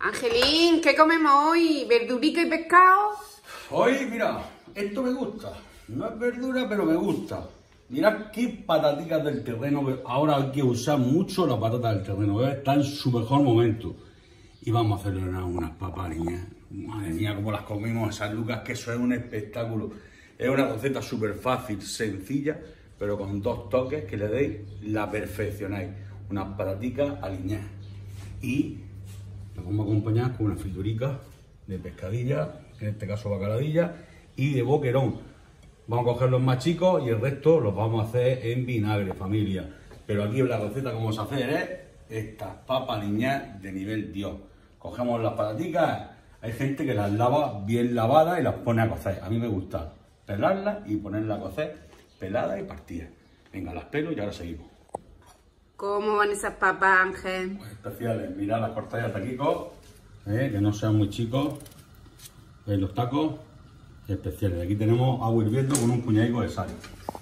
Angelín, ¿qué comemos hoy? ¿Verdurica y pescado? Hoy, mira, esto me gusta. No es verdura, pero me gusta. Mirad qué pataticas del terreno. Ahora hay que usar mucho la patata del terreno. Está en su mejor momento. Y vamos a hacerle unas papas, niña. Madre mía, cómo las comimos esas lucas, que eso es un espectáculo. Es una receta súper fácil, sencilla, pero con dos toques que le deis, la perfeccionáis. Unas pataticas aliñadas. Y las vamos a acompañar con una friturica de pescadilla, en este caso bacaladilla, y de boquerón. Vamos a coger los más chicos y el resto los vamos a hacer en vinagre, familia. Pero aquí la receta que vamos a hacer es estas papas aliñadas de nivel Dios. Cogemos las pataticas, hay gente que las lava bien lavadas y las pone a cocer. A mí me gusta pelarlas y ponerlas a cocer peladas y partidas. Venga, las pelo y ahora seguimos. ¿Cómo van esas papas, Ángel? Pues especiales, mirad las cortadas de taquitos, que no sean muy chicos. ¿Veis los tacos? Especiales. Aquí tenemos agua hirviendo con un puñadico de sal.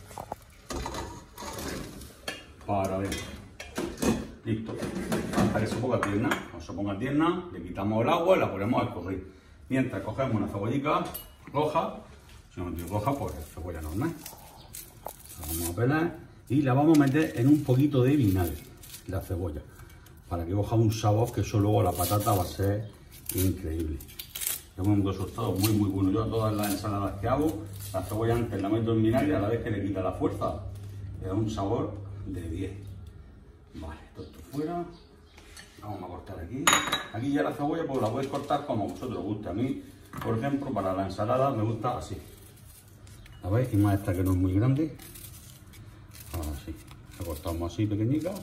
Para ver. Listo. Hasta que se ponga tierna. Cuando se ponga tierna, le quitamos el agua y la ponemos a escurrir. Mientras cogemos una cebollica roja, si no es roja, pues cebolla normal. La vamos a pelar y la vamos a meter en un poquito de vinagre, la cebolla, para que coja un sabor que eso luego la patata va a ser increíble. Tenemos un resultado muy bueno. Yo a todas las ensaladas que hago, la cebolla antes la meto en vinagre, a la vez que le quita la fuerza, le da un sabor de 10. Vale, esto fuera. Vamos a cortar aquí. Aquí ya la cebolla pues la podéis cortar como vosotros os guste. A mí, por ejemplo, para la ensalada me gusta así. ¿La veis? Y más esta que no es muy grande. Así. La cortamos así pequeñica.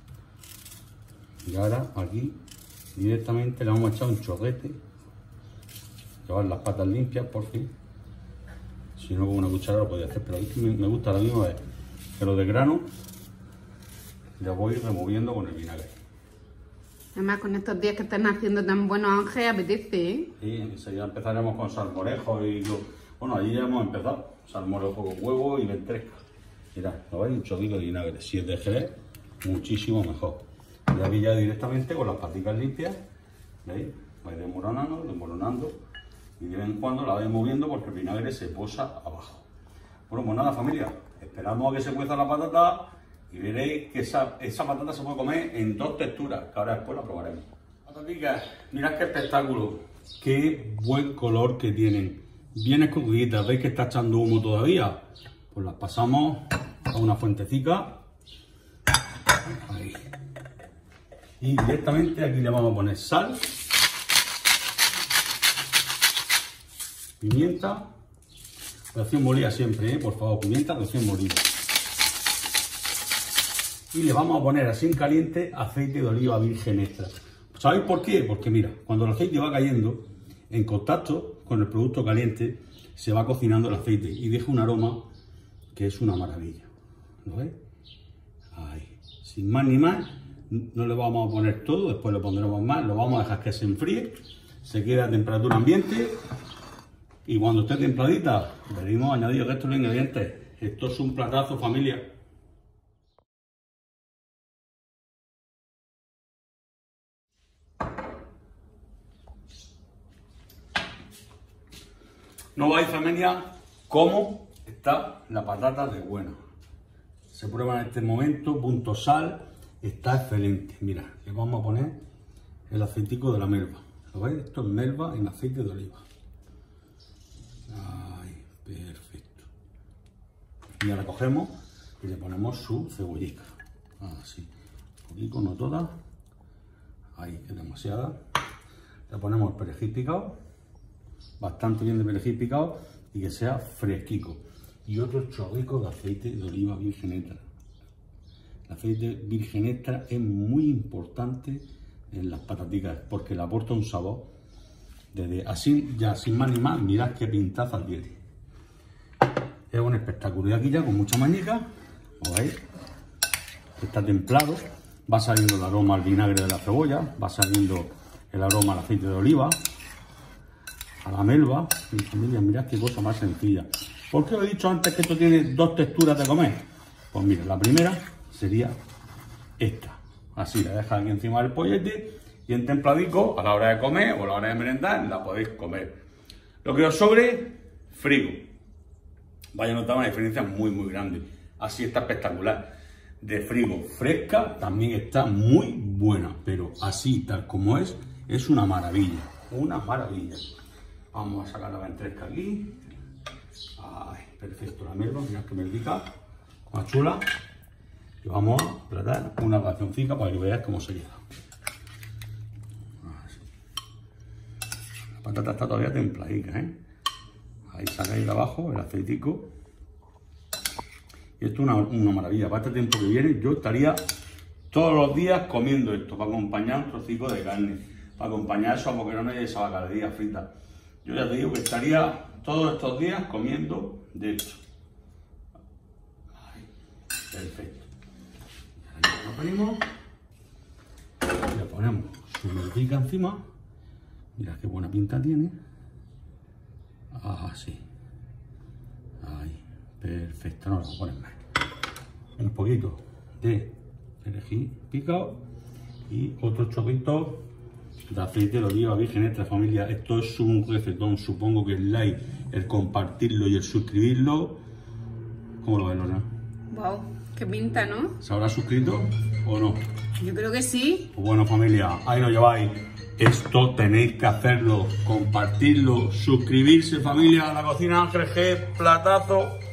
Y ahora aquí directamente le vamos a echar un chorrete. Llevar las patas limpias, por fin. Si no, con una cuchara lo podéis hacer, pero aquí me gusta la misma vez que lo de grano, ya voy removiendo con el vinagre. Además, con estos días que están haciendo tan buenos, Ángel, apetece, ¿eh? Y enseguida empezaremos con salmorejo y bueno, allí ya hemos empezado. Salmorejo con huevo y ventresca. Mirad, ¿lo veis? Un chorrito de vinagre. Si es de jerez, muchísimo mejor. Y aquí ya directamente con las paticas limpias, ¿veis? Vais desmoronando. Y de vez en cuando la vais moviendo porque el vinagre se posa abajo. Bueno, pues nada, familia, esperamos a que se cueza la patata y veréis que esa patata se puede comer en dos texturas, que ahora después la probaremos. Pataticas, mirad qué espectáculo, qué buen color que tienen. Bien escurriditas, veis que está echando humo todavía. Pues las pasamos a una fuentecita. Ahí. Y directamente aquí le vamos a poner sal. Pimienta, recién molida siempre, por favor, pimienta recién molida. Y le vamos a poner así en caliente aceite de oliva virgen extra. ¿Sabéis por qué? Porque mira, cuando el aceite va cayendo, en contacto con el producto caliente, se va cocinando el aceite y deja un aroma que es una maravilla. ¿Lo veis? Ahí. Sin más ni más, no le vamos a poner todo, después le pondremos más, lo vamos a dejar que se enfríe, se quede a temperatura ambiente. Y cuando esté templadita, venimos a añadir el resto de los ingredientes. Esto es un platazo, familia. No vais, familia, cómo está la patata de buena. Se prueba en este momento, punto sal, está excelente. Mira, le vamos a poner el aceitico de la melva. ¿Lo veis? Esto es melva en aceite de oliva. Ay, perfecto. Y ahora cogemos y le ponemos su cebollica. Así. Un poquito, no toda. Ahí, es demasiada. Le ponemos el perejil picado. Bastante bien de perejil picado y que sea fresquico. Y otro chorrico de aceite de oliva virgen extra. El aceite virgen extra es muy importante en las pataticas porque le aporta un sabor. Así, ya sin más ni más, mirad qué pintaza tiene. Es un espectáculo. Y aquí ya con mucha mañica, ¿lo veis? Está templado, va saliendo el aroma al vinagre de la cebolla, va saliendo el aroma al aceite de oliva, a la melva. Mi familia, mirad qué cosa más sencilla. ¿Por qué os he dicho antes que esto tiene dos texturas de comer? Pues mira, la primera sería esta. Así la dejas aquí encima del pollete en templadico, a la hora de comer o a la hora de merendar, la podéis comer. Lo que os sobre, frigo. Vaya a notar una diferencia muy grande. Así está espectacular. De frigo fresca también está muy buena, pero así tal como es una maravilla. Una maravilla. Vamos a sacar la ventresca aquí. Ay, perfecto la merlo, mirad que merdica, más chula. Y vamos a tratar una racioncica para que veáis cómo se queda. Así. La patata está todavía templadica, ¿eh? Ahí sacáis de abajo el aceitico. Y esto es una maravilla. Para este tiempo que viene yo estaría todos los días comiendo esto, para acompañar un trocico de carne, para acompañar esos boquerones y esa bacardía frita. Yo ya te digo que estaría todos estos días comiendo de esto. Ahí, perfecto. Ahí lo ponemos. Le ponemos su merdica encima. Mirad qué buena pinta tiene. Así. Ahí. Perfecto. No lo voy a poner más. Un poquito de perejil picado y otro chorrito de aceite de oliva virgen extra, familia. Esto es un recetón. Supongo que el like, el compartirlo y el suscribirlo. ¿Cómo lo ves, Lorena? Wow, qué pinta, ¿no? ¿Se habrá suscrito o no? Yo creo que sí. Pues bueno, familia, ahí lo lleváis. Esto tenéis que hacerlo, compartirlo, suscribirse, familia, a la cocina Ángel G, platazo.